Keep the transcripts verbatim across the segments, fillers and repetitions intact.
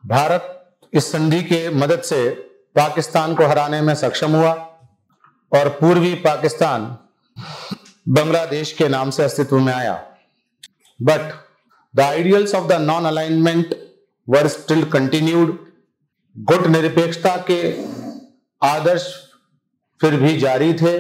भारत इस संधि के मदद से पाकिस्तान को हराने में सक्षम हुआ और पूर्वी पाकिस्तान बांग्लादेश के नाम से अस्तित्व में आया। But the ideals of the non alignment were still continued. गुट निरपेक्षता के आदर्श फिर भी जारी थे,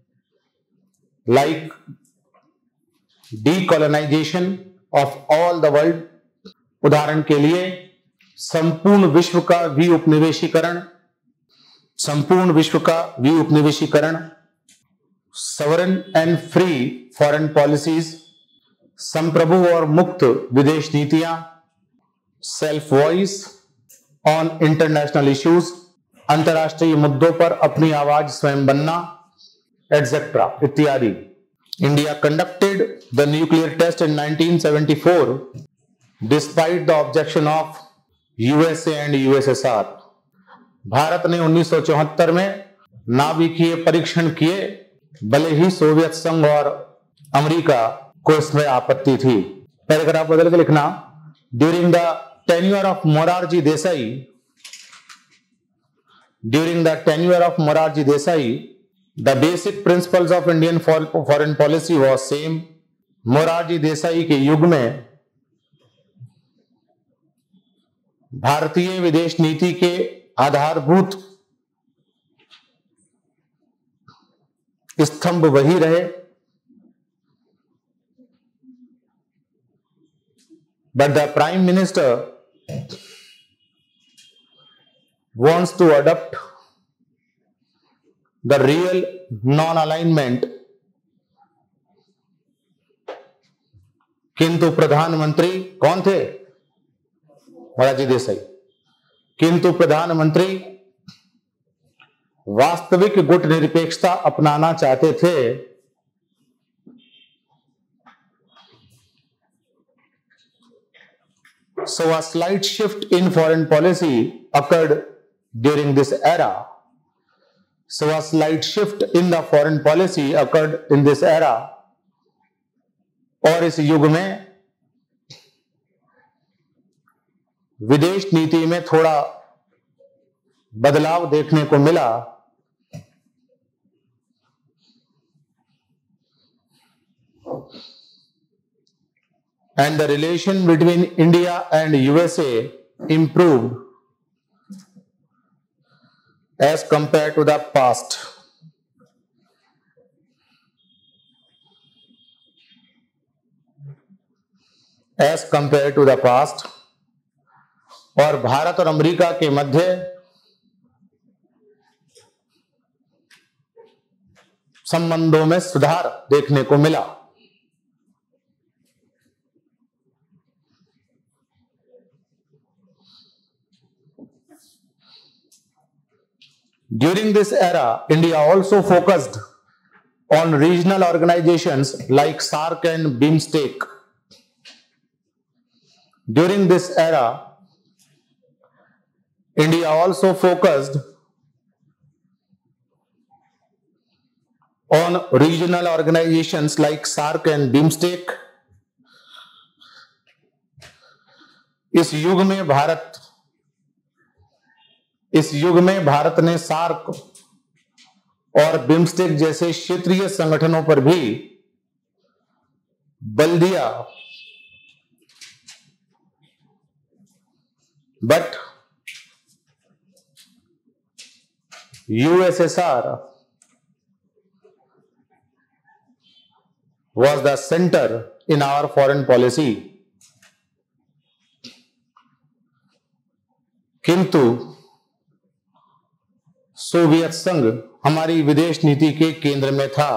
like decolonization of all the world. उदाहरण के लिए संपूर्ण विश्व का विउपनिवेशीकरण संपूर्ण विश्व का विउपनिवेशीकरण sovereign and free foreign policies, संप्रभु और मुक्त विदेश नीतियां, self voice on international issues, अंतर्राष्ट्रीय मुद्दों पर अपनी आवाज स्वयं बनना, एटसेट्रा इत्यादि। India conducted the nuclear test in nineteen seventy four despite the objection of USA and USSR. Bharat ने उन्नीस सौ चौहत्तर में नाभिकीय परीक्षण किए, भले ही सोवियत संघ और अमेरिका को इसमें आपत्ति थी। पैराग्राफ बदल के लिखना, during the tenure of Morarji Desai during the tenure of Morarji Desai the basic principles of Indian foreign policy was same. Morarji Desai के युग में भारतीय विदेश नीति के आधारभूत स्तंभ वही रहे, but the prime minister wants to adopt the real non-alignment। किंतु प्रधानमंत्री कौन थे? मोरारजी देसाई। किंतु प्रधानमंत्री वास्तविक गुट निरपेक्षता अपनाना चाहते थे। So a slight shift in foreign policy occurred during this era. So a slight shift in the foreign policy occurred in this era। और इस युग में विदेश नीति में थोड़ा बदलाव देखने को मिला। And the relation between India and U S A improved as compared to the past। As compared to the past। और भारत और अमेरिका के मध्य संबंधों में सुधार देखने को मिला। During this era, India also focused on regional organizations like SAARC and BIMSTEC। During this era, India also focused on regional organizations like SAARC and BIMSTEC। इस युग में भारत इस युग में भारत ने सार्क और बिम्स्टेक जैसे क्षेत्रीय संगठनों पर भी बल दिया, but USSR was the center in our foreign policy। किंतु सोवियत संघ हमारी विदेश नीति के केंद्र में था।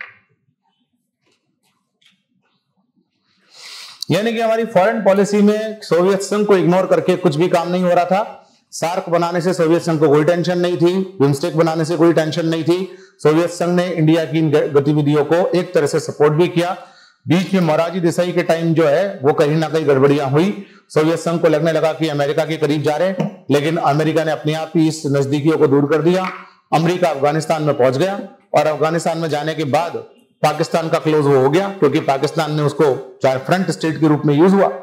यानी कि हमारी फॉरेन पॉलिसी में सोवियत संघ को इग्नोर करके कुछ भी काम नहीं हो रहा था। सार्क बनाने से सोवियत संघ को कोई टेंशन नहीं थी, बिम्स्टेक बनाने से कोई टेंशन नहीं थी। सोवियत संघ ने इंडिया की इन गतिविधियों को एक तरह से सपोर्ट भी किया। बीच में मोरारजी देसाई के टाइम जो है वो कहीं ना कहीं गड़बड़ियां हुई। सोवियत संघ को लगने लगा कि अमेरिका के करीब जा रहे, लेकिन अमेरिका ने अपने आप ही इस नजदीकियों को दूर कर दिया। अमेरिका अफगानिस्तान में पहुंच गया और अफगानिस्तान में जाने के बाद पाकिस्तान का क्लोज वो हो गया, क्योंकि पाकिस्तान ने उसको चाहे फ्रंट स्टेट के रूप में यूज हुआ।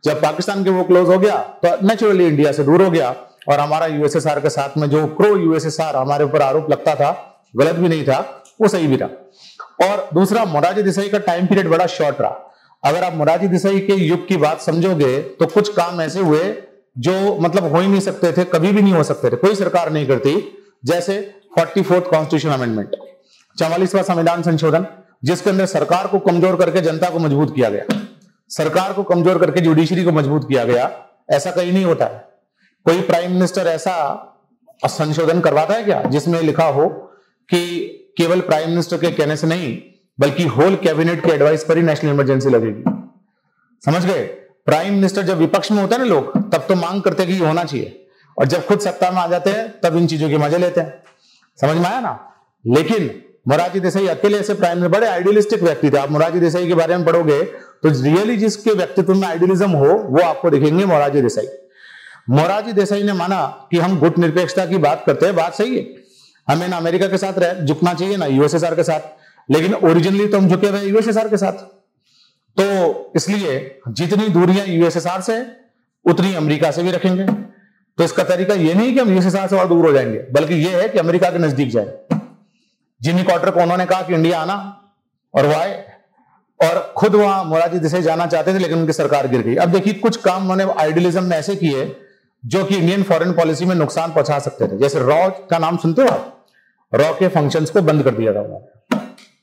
जब पाकिस्तान के वो क्लोज हो गया तो नेचुरली इंडिया से दूर हो गया, और हमारा यूएसएसआर के साथ में जो प्रो यूएसएसआर हमारे ऊपर आरोप लगता था, गलत भी नहीं था, वो सही भी था। और दूसरा, मोरारजी देसाई का टाइम पीरियड बड़ा शॉर्ट रहा। अगर आप मोरारजी देसाई के युग की बात समझोगे तो कुछ काम ऐसे हुए जो मतलब हो ही नहीं सकते थे, कभी भी नहीं हो सकते थे, कोई सरकार नहीं करती। जैसे फोर्टी फोर्थ कॉन्स्टिट्यूशन अमेंडमेंट, चवालीसवां संविधान संशोधन, जिसके अंदर सरकार को कमजोर करके जनता को मजबूत किया गया, सरकार को कमजोर करके जुडिशरी को मजबूत किया गया। ऐसा कहीं नहीं होता है। कोई प्राइम मिनिस्टर ऐसा संशोधन करवाता है क्या जिसमें लिखा हो कि केवल प्राइम मिनिस्टर के कहने से नहीं बल्कि होल कैबिनेट के एडवाइस पर ही नेशनल इमरजेंसी लगेगी? समझ गए? प्राइम मिनिस्टर जब विपक्ष में होता है ना लोग, तब तो मांग करते कि होना चाहिए, और जब खुद सत्ता में आ जाते हैं तब इन चीजों के मजे लेते हैं। समझ में आया ना? लेकिन मोरारजी देसाई अकेले ऐसे प्राइम मिनिस्टर, बड़े आइडियलिस्टिक व्यक्ति थे। आप मोरारजी देसाई के बारे में पढ़ोगे तो रियली जिसके व्यक्तित्व में आइडियलिज्म हो वो आपको दिखेंगे मोरारजी देसाई। मोरारजी देसाई ने माना कि हम गुट निरपेक्षता की बात करते हैं, बात सही है, हमें ना अमेरिका के साथ रह झुकना चाहिए ना यूएसएसआर के साथ, लेकिन ओरिजिनली तो हम झुके हुए यूएसएसआर के साथ। तो इसलिए जितनी दूरियां यूएसएसआर से उतनी अमेरिका से भी रखेंगे। तो इसका तरीका यह नहीं कि हम यूएसएसआर से और दूर हो जाएंगे, बल्कि यह है कि अमेरिका के नजदीक जाए। जिमी कार्टर को उन्होंने कहा कि इंडिया आना, और वो आए, और खुद वहां मोरारजी देसाई जाना चाहते थे लेकिन उनकी सरकार गिर गई। अब देखिए, कुछ काम उन्होंने आइडियलिज्म में ऐसे किए जो कि इंडियन फॉरेन पॉलिसी में नुकसान पहुंचा सकते थे। जैसे रॉ का नाम सुनते हो आप? रॉ के फंक्शंस को बंद कर दिया था उन्होंने,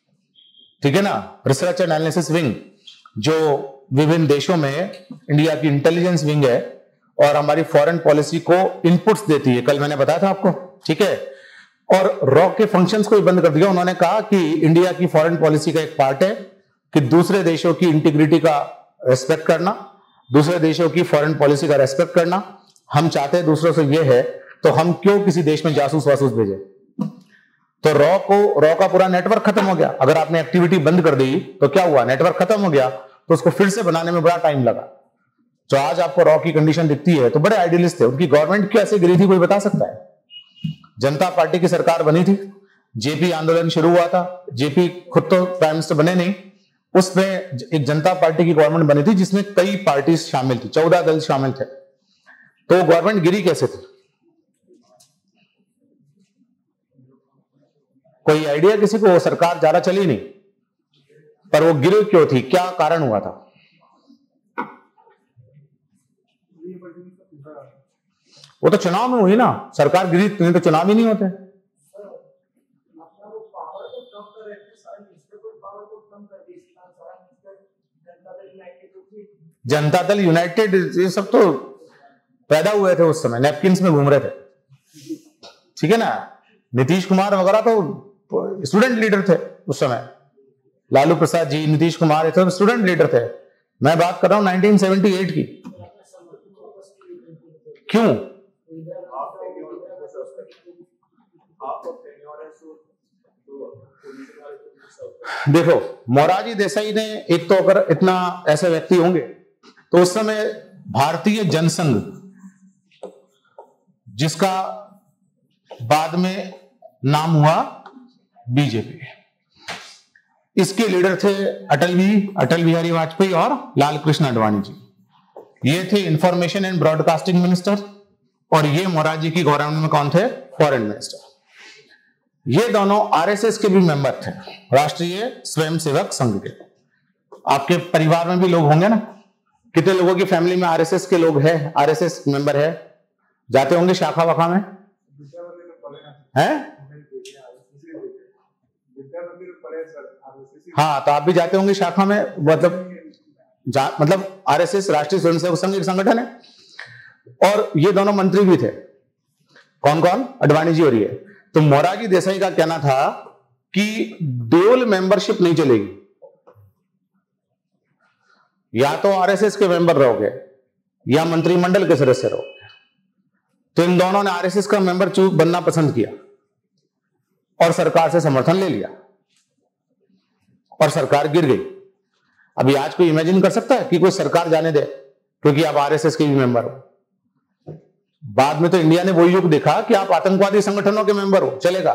ठीक है ना? रिसर्च एंड एनालिसिस विंग, जो विभिन्न देशों में इंडिया की इंटेलिजेंस विंग है और हमारी फॉरेन पॉलिसी को इनपुट्स देती है, कल मैंने बताया था आपको, ठीक है? और रॉ के फंक्शंस को भी बंद कर दिया। उन्होंने कहा कि इंडिया की फॉरेन पॉलिसी का एक पार्ट है कि दूसरे देशों की इंटीग्रिटी का रेस्पेक्ट करना, दूसरे देशों की फॉरेन पॉलिसी का रेस्पेक्ट करना। हम चाहते हैं दूसरों से ये है, तो हम क्यों किसी देश में जासूस वासूस भेजे? तो रॉ को रॉ का पूरा नेटवर्क खत्म हो गया। अगर आपने एक्टिविटी बंद कर दी तो क्या हुआ? नेटवर्क खत्म हो गया, तो उसको फिर से बनाने में बड़ा टाइम लगा। तो आज आपको रॉ की कंडीशन दिखती है। तो बड़े आइडियलिस्ट थे। उनकी गवर्नमेंट क्यों ऐसे गिरी थी, कोई बता सकता है? जनता पार्टी की सरकार बनी थी, जेपी आंदोलन शुरू हुआ था। जेपी खुद तो प्राइम मिनिस्टर बने नहीं, उसमें एक जनता पार्टी की गवर्नमेंट बनी थी जिसमें कई पार्टी शामिल थी, चौदह दल शामिल थे। तो गवर्नमेंट गिरी कैसे थी? कोई आइडिया किसी को? सरकार ज्यादा चली नहीं, पर वो गिरी क्यों थी? क्या कारण हुआ था? वो तो चुनाव में हुई ना, सरकार गिरी नहीं तो चुनाव ही नहीं होते। जनता दल यूनाइटेड, ये सब तो पैदा हुए थे उस समय, नैपकिंस में घूम रहे थे, ठीक है ना? नीतीश कुमार वगैरह तो स्टूडेंट लीडर थे उस समय। लालू प्रसाद जी, नीतीश कुमार, ये तो स्टूडेंट लीडर थे। मैं बात कर रहा हूं नाइनटीन सेवेंटी एट की। क्यों? देखो, मोरारजी देसाई ने, एक तो अगर इतना ऐसे व्यक्ति होंगे तो उस समय भारतीय जनसंघ, जिसका बाद में नाम हुआ बीजेपी, इसके लीडर थे अटल भी अटल बिहारी वाजपेयी और लाल कृष्ण आडवाणी जी। ये थे इंफॉर्मेशन एंड ब्रॉडकास्टिंग मिनिस्टर, और ये मोरारजी की गवर्नमेंट में कौन थे? Foreign minister. ये दोनों आरएसएस के भी मेंबर थे, राष्ट्रीय स्वयंसेवक संघ के। आपके परिवार में भी लोग होंगे ना? कितने लोगों की फैमिली में आरएसएस के लोग हैं, आरएसएस मेंबर है? जाते होंगे शाखा वाखा में, हैं? हाँ, तो आप भी जाते होंगे शाखा में, मतलब मतलब आरएसएस राष्ट्रीय स्वयंसेवक संघ एक संगठन है, और ये दोनों मंत्री भी थे। कौन कौन? आडवाणी जी और ये। तो मोरारजी देसाई का कहना था कि ड्यूल मेंबरशिप नहीं चलेगी, या तो आरएसएस के मेंबर रहोगे या मंत्रिमंडल के सदस्य रहोगे। तो इन दोनों ने आरएसएस का मेंबर चूज बनना पसंद किया और सरकार से समर्थन ले लिया, और सरकार गिर गई। अभी आज कोई इमेजिन कर सकता है कि कोई सरकार जाने दे क्योंकि आप आरएसएस के भी मेंबर हो? बाद में तो इंडिया ने वही युग देखा कि आप आतंकवादी संगठनों के मेंबर हो, चलेगा,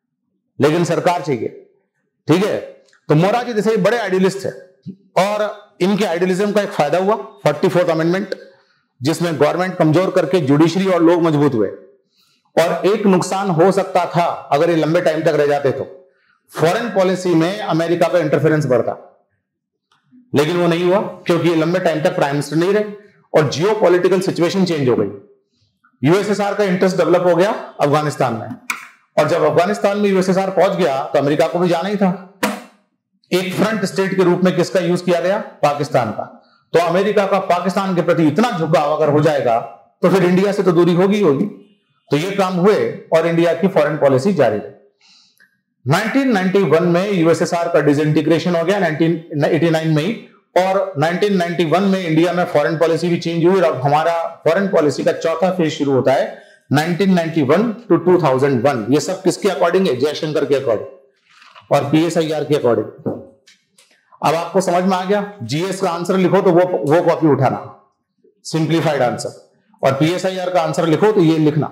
लेकिन सरकार चाहिए, ठीक है? तो मोरारजी देसाई बड़े आइडियलिस्ट थे, और इनके आइडियलिज्म का एक फायदा हुआ फोर्टी फोर्थ अमेंडमेंट, जिसमें गवर्नमेंट कमजोर करके जुडिशरी और लोग मजबूत हुए। और एक नुकसान हो सकता था अगर ये लंबे टाइम तक रह जाते तो, फॉरेन पॉलिसी में अमेरिका का इंटरफेरेंस बढ़ता, लेकिन वो नहीं हुआ क्योंकि ये लंबे टाइम तक प्राइम मिनिस्टर नहीं रहे और जियो पॉलिटिकल सिचुएशन चेंज हो गई। यूएसएसआर का इंटरेस्ट डेवलप हो गया अफगानिस्तान में, और जब अफगानिस्तान में यूएसएसआर पहुंच गया तो अमेरिका को भी जाना ही था। एक फ्रंट स्टेट के रूप में किसका यूज किया गया? पाकिस्तान का। तो अमेरिका का पाकिस्तान के प्रति इतना झुकाव अगर हो जाएगा तो फिर इंडिया से तो दूरी होगी होगी। तो ये काम हुए और इंडिया की फॉरेन पॉलिसी जारी रही। नाइनटीन नाइंटी वन में यूएसएसआर का डिसइंटीग्रेशन हो गया नाइनटीन एटी नाइन में ही, और नाइनटीन नाइंटी वन में इंडिया में फॉरेन पॉलिसी भी चेंज हुई। और हमारा फॉरेन पॉलिसी का चौथा फेज शुरू होता है nineteen ninety one to two thousand one. ये सब किसके अकॉर्डिंग है? जयशंकर के अकॉर्डिंग और पीएसआईआर के अकॉर्डिंग। अब आपको समझ में आ गया, जीएस का आंसर लिखो तो वो वो कॉपी उठाना, सिंप्लीफाइड आंसर, और पीएसआईआर का आंसर लिखो तो ये लिखना।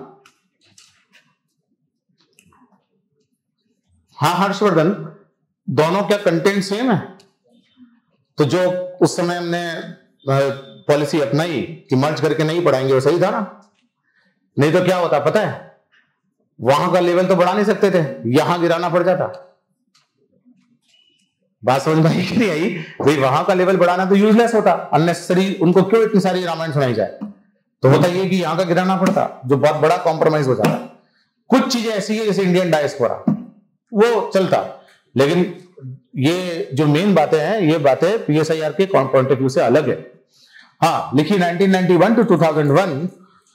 हाँ हर्षवर्धन, दोनों क्या कंटेंट सेम है? तो जो उस समय हमने पॉलिसी अपनाई कि मर्ज करके नहीं पढ़ाएंगे वो सही था ना? नहीं तो क्या होता पता है, वहां का लेवल तो बढ़ा नहीं सकते थे, यहां गिराना पड़ जाता। बात समझ में आई कि नहीं आई? भाई वहां का लेवल बढ़ाना तो यूजलेस होता, अननेसेसरी, उनको क्यों इतनी सारी रामायण सुनाई जाए। तो होता ये कि यहां का गिराना पड़ता, जो बहुत बड़ा कॉम्प्रोमाइज हो जाता। कुछ चीजें ऐसी है जैसे इंडियन डायस्पोरा, वो चलता, लेकिन ये जो मेन बातें हैं ये बातें पीएसआईआर के पॉइंट ऑफ व्यू से अलग है। हाँ लिखी nineteen ninety one to two thousand one,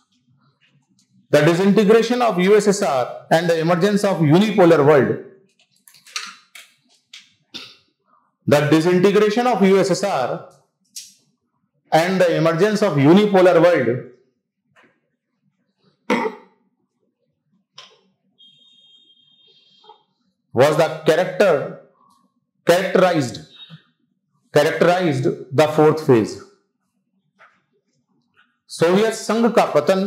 the disintegration of USSR and the emergence of unipolar world, the disintegration of U S S R and the emergence of unipolar world was the character characterized characterized the fourth phase। सोवियत संघ का पतन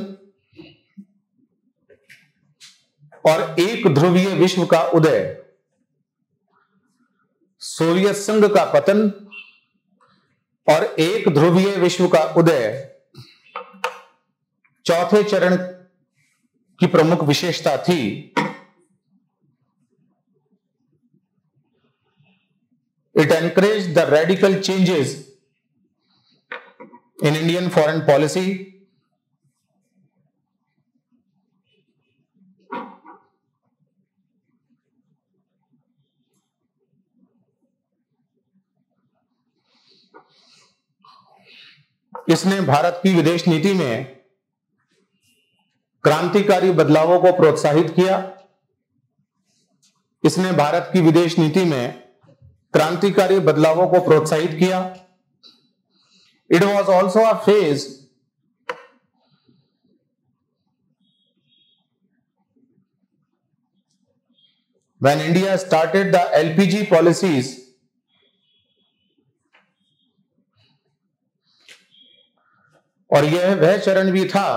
और एक ध्रुवीय विश्व का उदय, Soviet संघ का पतन और एक ध्रुवीय विश्व का उदय चौथे चरण की प्रमुख विशेषता थी। It encourage the radical changes in Indian foreign policy इसने भारत की विदेश नीति में क्रांतिकारी बदलावों को प्रोत्साहित किया। इसने भारत की विदेश नीति में क्रांतिकारी बदलावों को प्रोत्साहित किया। It was also a phase when India started the LPG policies और यह वह चरण भी था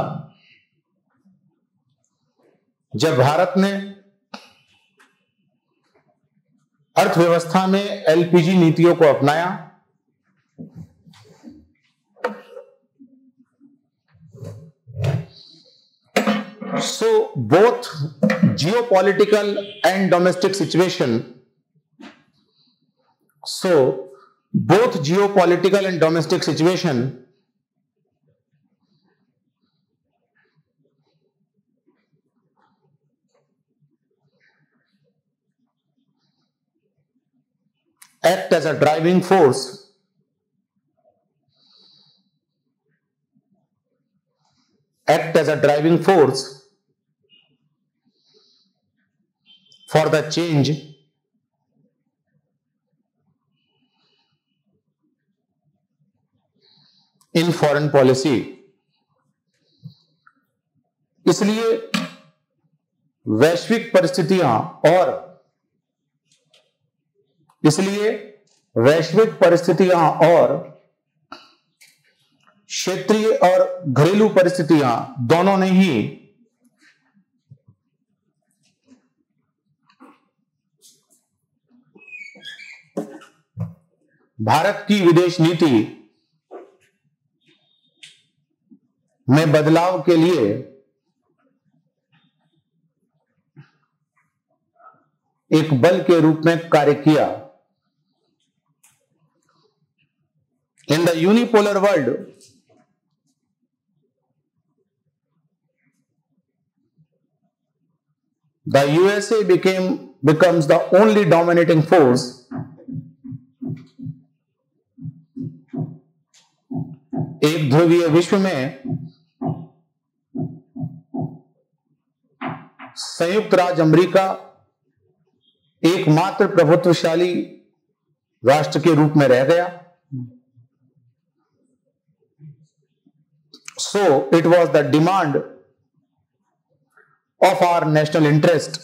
जब भारत ने अर्थव्यवस्था में एलपीजी नीतियों को अपनाया। So both geopolitical and domestic situation so both geopolitical and domestic situation act as a driving force act as a driving force for the change in foreign policy। इसलिए वैश्विक परिस्थितियां और इसलिए वैश्विक परिस्थितियां और क्षेत्रीय और घरेलू परिस्थितियां दोनों ने ही भारत की विदेश नीति में बदलाव के लिए एक बल के रूप में कार्य किया। In the unipolar world, the U S A became becomes the only dominating force एक ध्रुवीय विश्व में संयुक्त राज्य अमेरिका एकमात्र प्रभुत्वशाली राष्ट्र के रूप में रह गया। So it was the demand of our national interest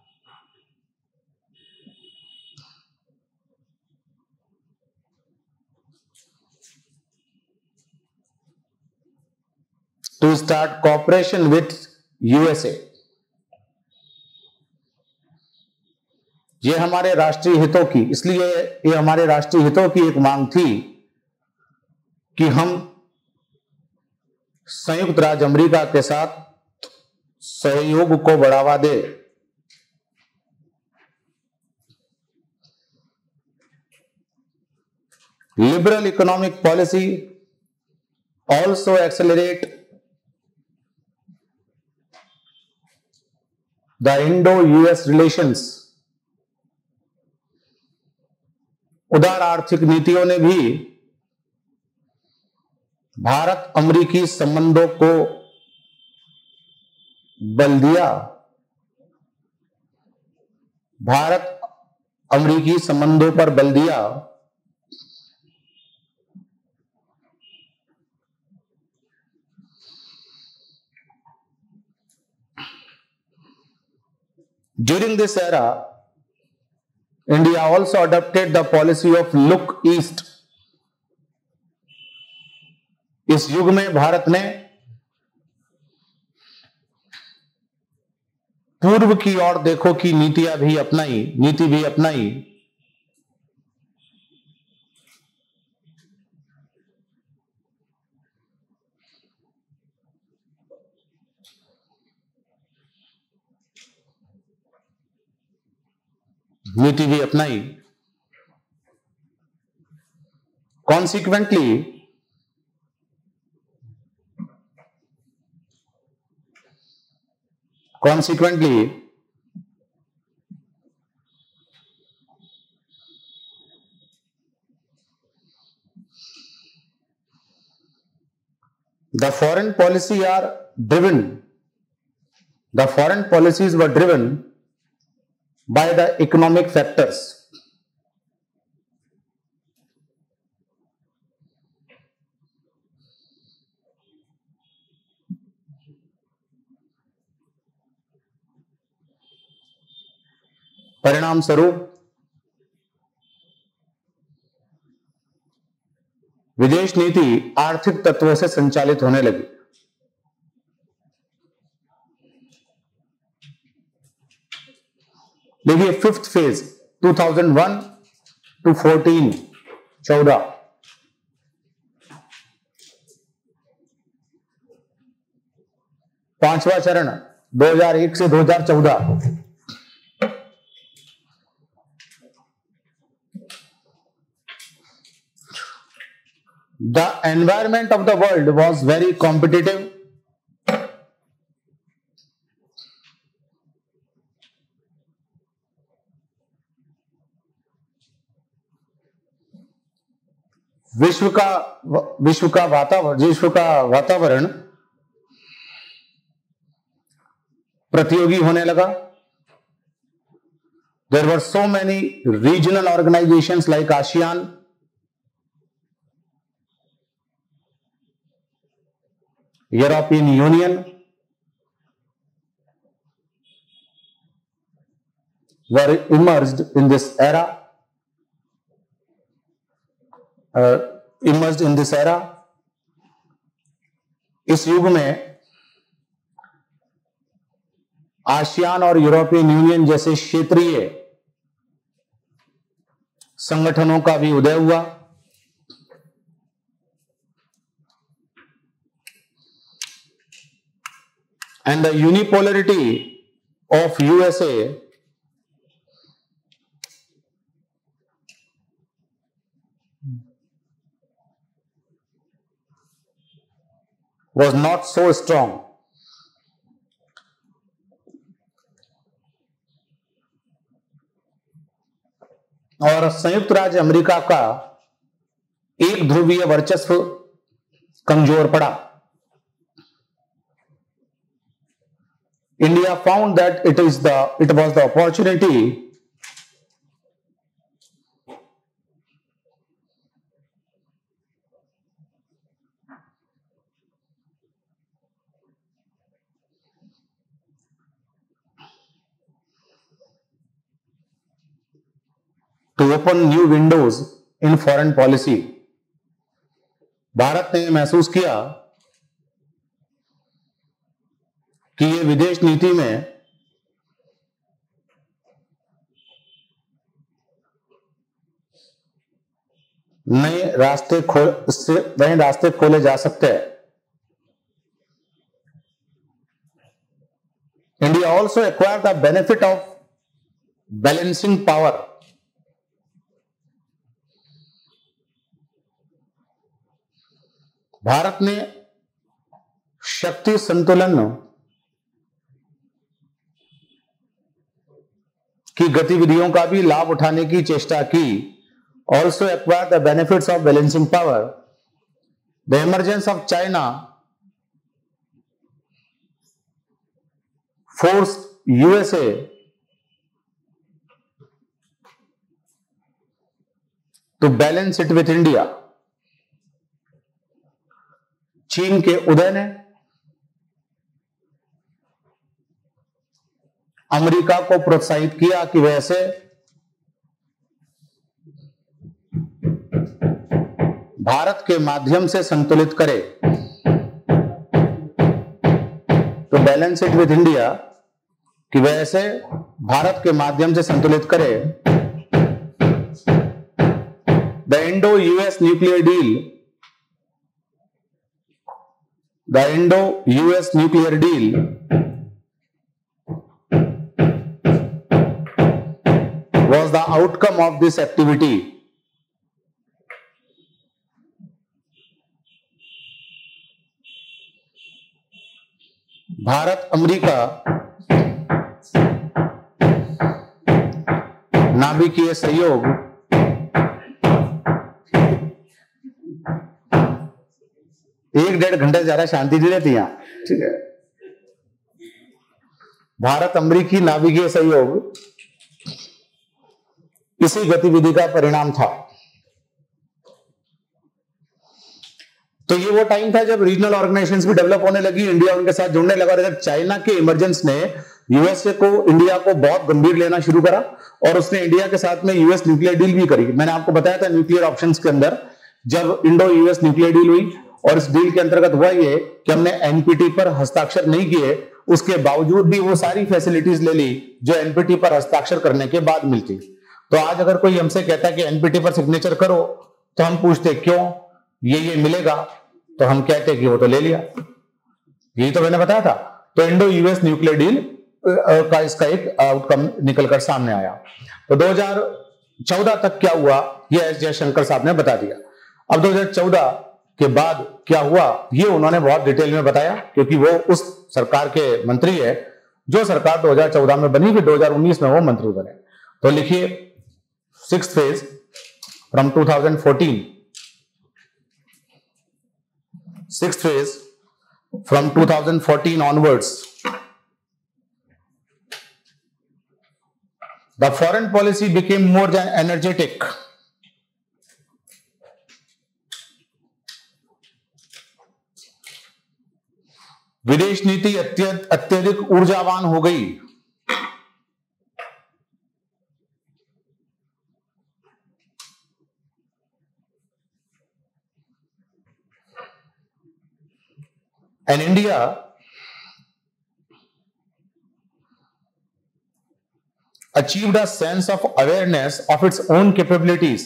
to start cooperation with U S A। ये हमारे राष्ट्रीय हितों की, इसलिए ये हमारे राष्ट्रीय हितों की एक मांग थी कि हम संयुक्त राज्य अमेरिका के साथ सहयोग को बढ़ावा दे। Liberal economic policy also accelerate the Indo US relations. उदार आर्थिक नीतियों ने भी भारत अमेरिकी संबंधों को बल दिया। भारत अमेरिकी संबंधों पर बल दिया। During this era, India also adopted the policy of look east। इस युग में भारत ने पूर्व की ओर देखो की नीतियां भी अपनाई नीति भी अपनाई। नीति भी अपनाई। Consequently Consequently, the foreign policy are driven, the foreign policies were driven by the economic factors। परिणाम स्वरूप विदेश नीति आर्थिक तत्वों से संचालित होने लगी। देखिए fifth phase two thousand one to fourteen चौदह, पांचवा चरण दो हज़ार एक से दो हज़ार चौदह। The environment of the world was very competitive। विश्व का विश्व का वातावरण विश्व का वातावरण प्रतियोगी होने लगा। There were so many regional organizations like ASEAN, European Union were emerged in this era, uh, emerged in this era। इस युग में आसियान और यूरोपियन यूनियन जैसे क्षेत्रीय संगठनों का भी उदय हुआ। and the unipolarity of U S A was not so strong. और संयुक्त राज्य अमेरिका का एक ध्रुवीय वर्चस्व कमजोर पड़ा. India found that it is the it was the opportunity to open new windows in foreign policy. Bharat ने महसूस किया कि ये विदेश नीति में नए रास्ते खोल से नए रास्ते खोले जा सकते हैं. India also acquired the benefit of balancing power. Bharat ने शक्ति संतुलन की गतिविधियों का भी लाभ उठाने की चेष्टा की. Also acquired the benefits of balancing power. The emergence of China forced U S A to balance it with India. चीन के उदय ने अमेरिका को प्रोत्साहित किया कि वैसे भारत के माध्यम से संतुलित करे. तो बैलेंस इट विद इंडिया कि वैसे भारत के माध्यम से संतुलित करे. The Indo US nuclear deal The Indo-U S nuclear deal was the outcome of this activity. Bharat America नाभिकीय सहयोग एक डेढ़ घंटे ज्यादा शांति दी रहती है. ठीक है. भारत अमेरिकी नाभिकीय सहयोग इसी गतिविधि का परिणाम था. तो ये वो टाइम था जब रीजनल ऑर्गेनाइजेशंस भी डेवलप होने लगी, इंडिया उनके साथ जुड़ने लगा. जब चाइना के इमरजेंस ने यूएसए को इंडिया को बहुत गंभीर लेना शुरू करा और उसने इंडिया के साथ में यूएस न्यूक्लियर डील भी करी. मैंने आपको बताया था न्यूक्लियर ऑप्शंस के अंदर जब इंडो यूएस न्यूक्लियर डील हुई और इस डील के अंतर्गत हुआ ये कि हमने एनपीटी पर हस्ताक्षर नहीं किए, उसके बावजूद भी वो सारी फैसिलिटीज ले ली जो एनपीटी पर हस्ताक्षर करने के बाद मिलती. तो आज अगर कोई हमसे कहता है कि एनपीटी पर सिग्नेचर करो तो हम पूछते क्यों, ये ये मिलेगा, तो हम कहते कि वो तो ले लिया. यही तो मैंने बताया था. तो इंडो यूएस न्यूक्लियर डील का इसका एक आउटकम निकलकर सामने आया. तो दो हज़ार चौदह तक क्या हुआ ये एस जयशंकर साहब ने बता दिया. अब दो हज़ार चौदह के बाद क्या हुआ ये उन्होंने बहुत डिटेल में बताया क्योंकि वो उस सरकार के मंत्री है जो सरकार दो हज़ार चौदह में बनी, फिर दो हज़ार उन्नीस में वो मंत्री बने. तो लिखिए sixth phase from two thousand fourteen, sixth phase from two thousand fourteen onwards, the foreign policy became more than energetic. विदेश नीति अत्यधिक ऊर्जावान हो गई. And India achieved a sense of awareness of its own capabilities.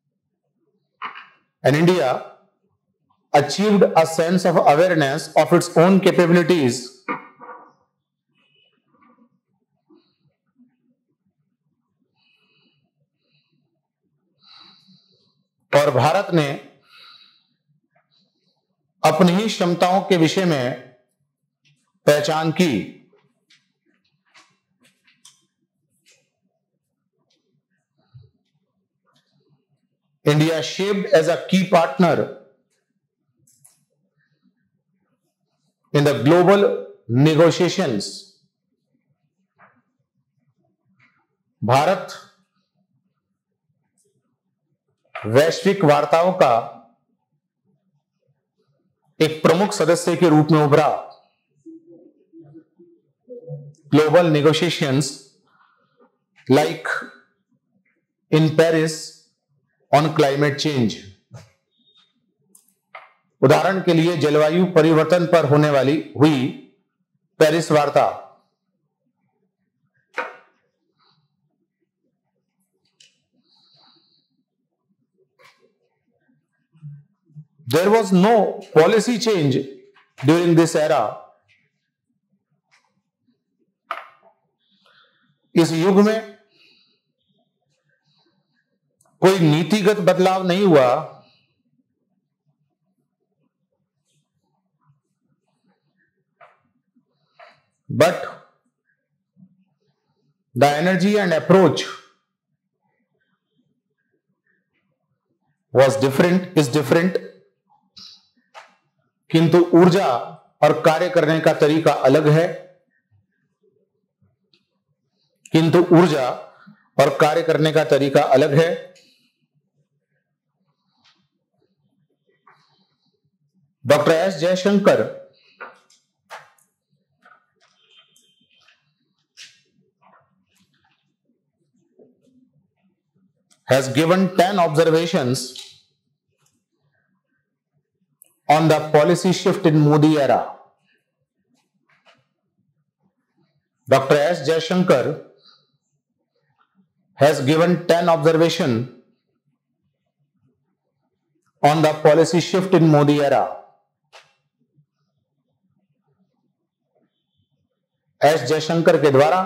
And India achieved a sense of awareness of its own capabilities और भारत ने अपनी ही क्षमताओं के विषय में पहचान की। India shaped as a key partner in the global negotiations. Bharat वैश्विक वार्ताओं का एक प्रमुख सदस्य के रूप में उभरा। Global negotiations like in Paris on climate change. उदाहरण के लिए जलवायु परिवर्तन पर होने वाली हुई पेरिस वार्ता। There was no policy change during this era. इस युग में कोई नीतिगत बदलाव नहीं हुआ, but the energy and approach was different, is different. किंतु ऊर्जा और कार्य करने का तरीका अलग है। किंतु ऊर्जा और कार्य करने का तरीका अलग है। Doctor S Jaishankar has given ten observations on the policy shift in Modi era. Doctor S. Jaishankar has given ten observations on the policy shift in Modi era. S Jaishankar के द्वारा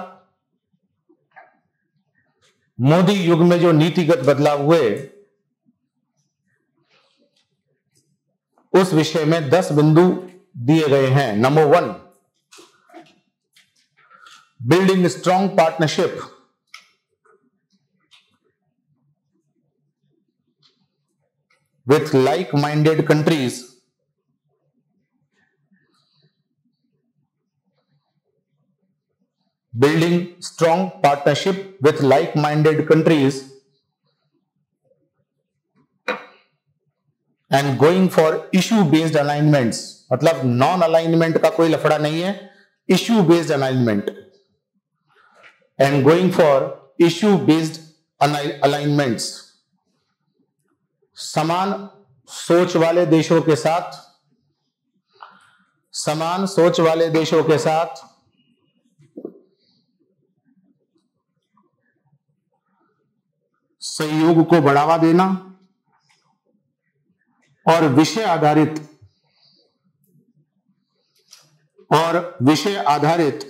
मोदी युग में जो नीतिगत बदलाव हुए उस विषय में दस बिंदु दिए गए हैं। Number one, building strong partnership with like minded countries building strong partnership with like-minded countries and going for issue-based alignments। मतलब नॉन अलाइनमेंट का कोई लफड़ा नहीं है, issue-based alignment and going for issue-based alignments। समान सोच वाले देशों के साथ समान सोच वाले देशों के साथ सहयोग को बढ़ावा देना और विषय आधारित और विषय आधारित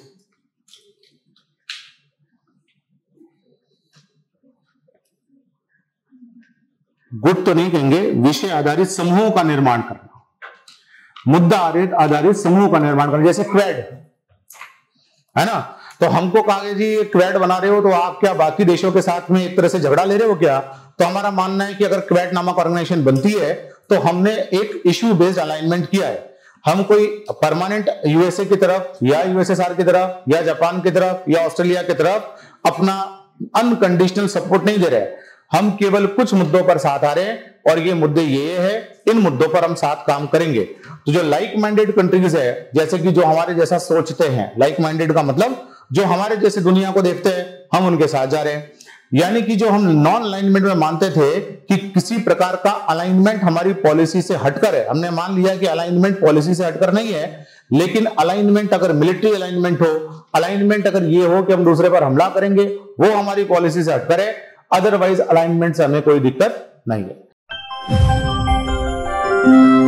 गुट तो नहीं कहेंगे, विषय आधारित समूहों का निर्माण करना, मुद्दा आधारित आधारित समूह का निर्माण करना। जैसे क्वेड है ना, तो हमको कहा गया जी ये क्वेड बना रहे हो तो आप क्या बाकी देशों के साथ में एक तरह से झगड़ा ले रहे हो क्या? तो हमारा मानना है कि अगर क्वेड नामक ऑर्गेनाइजेशन बनती है तो हमने एक इश्यू बेस्ड अलाइनमेंट किया है। हम कोई परमानेंट यूएसए की तरफ या यूएसएसआर की तरफ या जापान की तरफ या ऑस्ट्रेलिया की तरफ अपना अनकंडीशनल सपोर्ट नहीं दे रहे, हम केवल कुछ मुद्दों पर साथ आ रहे हैं और ये मुद्दे ये है, इन मुद्दों पर हम साथ काम करेंगे। तो जो लाइक माइंडेड कंट्रीज है, जैसे कि जो हमारे जैसा सोचते हैं, लाइक माइंडेड का मतलब जो हमारे जैसे दुनिया को देखते हैं, हम उनके साथ जा रहे हैं। यानी कि जो हम नॉन अलाइनमेंट में मानते थे कि किसी प्रकार का अलाइनमेंट हमारी पॉलिसी से हटकर है, हमने मान लिया कि अलाइनमेंट पॉलिसी से हटकर नहीं है, लेकिन अलाइनमेंट अगर मिलिट्री अलाइनमेंट हो, अलाइनमेंट अगर ये हो कि हम दूसरे पर हमला करेंगे, वो हमारी पॉलिसी से हटकर है। अदरवाइज अलाइनमेंट से हमें कोई दिक्कत नहीं है।